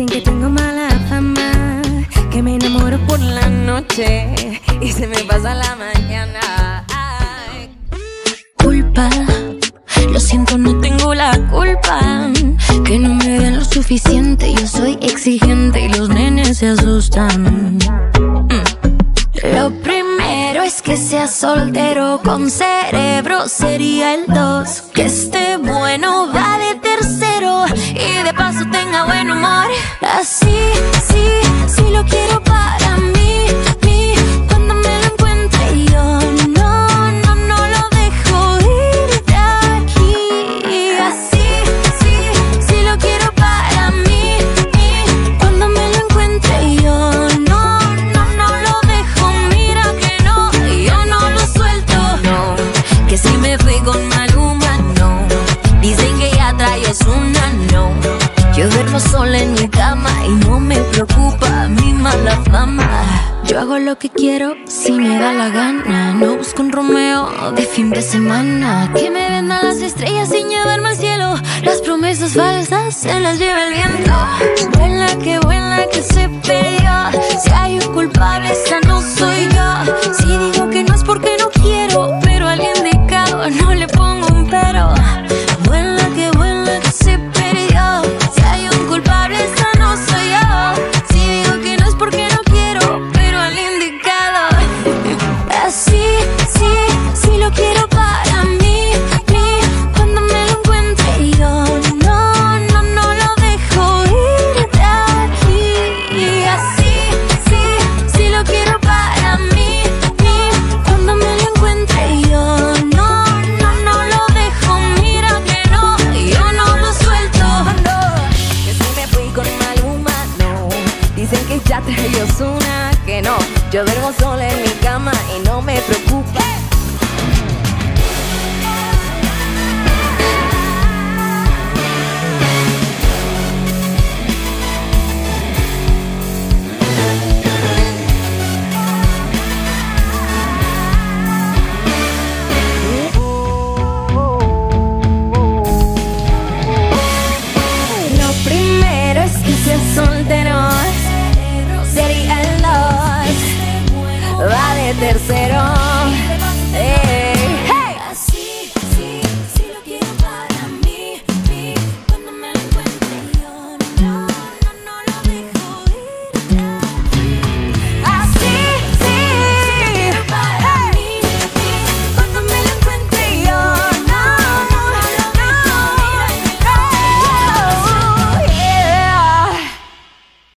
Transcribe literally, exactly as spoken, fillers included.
Dicen que tengo mala fama, que me enamoro por la noche y se me pasa la mañana. Ay. Culpa, lo siento, no tengo la culpa, que no me den lo suficiente. Yo soy exigente y los nenes se asustan. mm. Lo primero es que sea soltero con cerebro, sería el dos. Que esté bueno, va de tercero y de paso tenga buen humor. Así, sí, sí lo quiero para mí, mí. Cuando me lo encuentre yo, no, no, no lo dejo ir de aquí. Así, sí, sí lo quiero para mí, mí. Cuando me lo encuentre yo, no, no, no lo dejo. Mira que no, yo no lo suelto. No, que si me fui con Maluma, no. Dicen que ya traes una, no. Yo duermo sola en mi cama y no me preocupa mi mala fama. Yo hago lo que quiero si me da la gana. No busco un Romeo de fin de semana. Que me vendan las estrellas sin llevarme al cielo. Las promesas falsas se las lleva el viento. Vuela que vuela que se perdió. Si hay un culpable esta noche